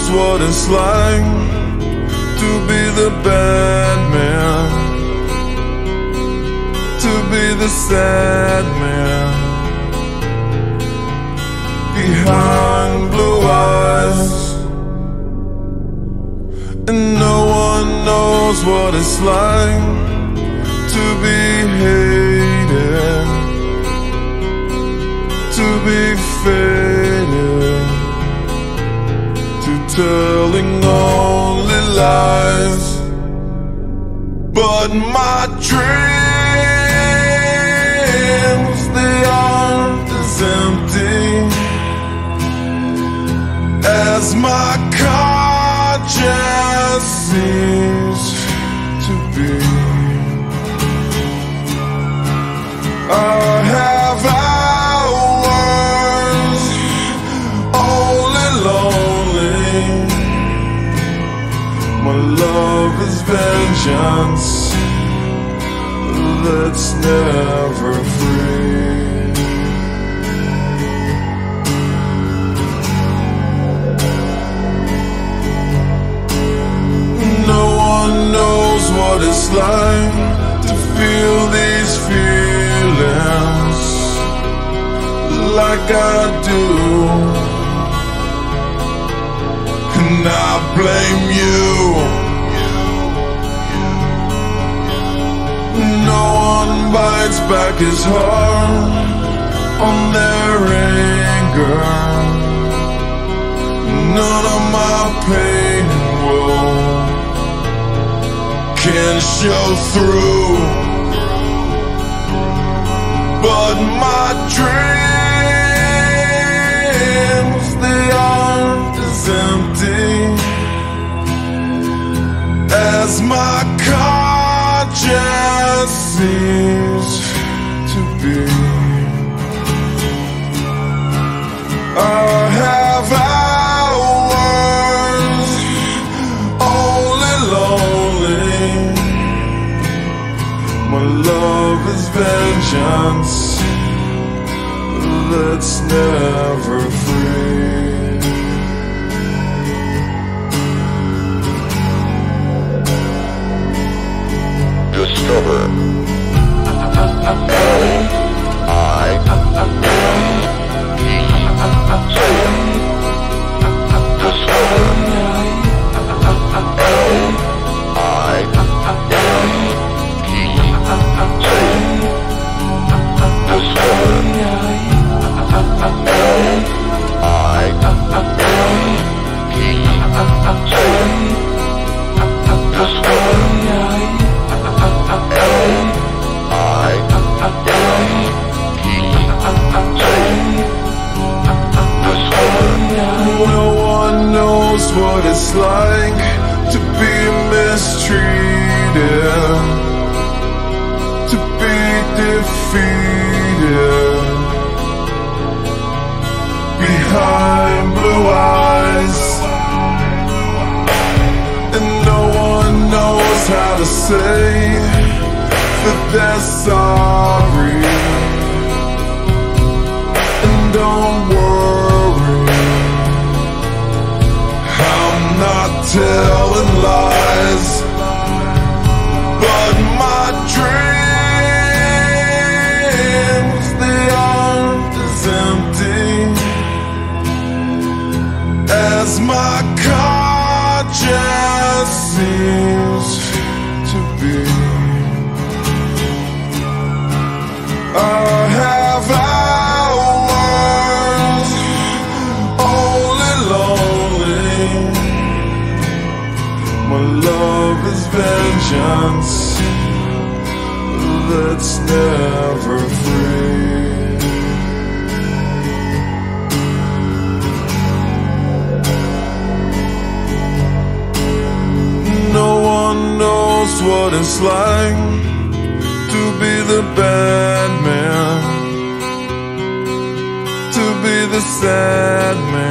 what it's like to be the bad man, to be the sad man behind blue eyes. And no one knows what it's like to be hated, to be faded, to telling only lies. But my dreams, they aren't as empty as my conscience seems to be. I have hours only lonely. My love is vengeance that's never free. No one knows what it's like to feel these feelings like I do, and I blame you. No one bites back his heart on their anger. None of my pain and woe can show through. But my dreams, they aren't as empty as my conscience seems to be. I have hours only lonely. My love is vengeance that's never free. Discover what it's like to be mistreated, to be defeated behind blue eyes. And no one knows how to say that they're sorry. And don't worry, not telling lies. But my dreams, they aren't as empty as my conscience seems to be. I have hours only lonely. My love is vengeance that's never free. No one knows what it's like to be the bad man, to be the sad man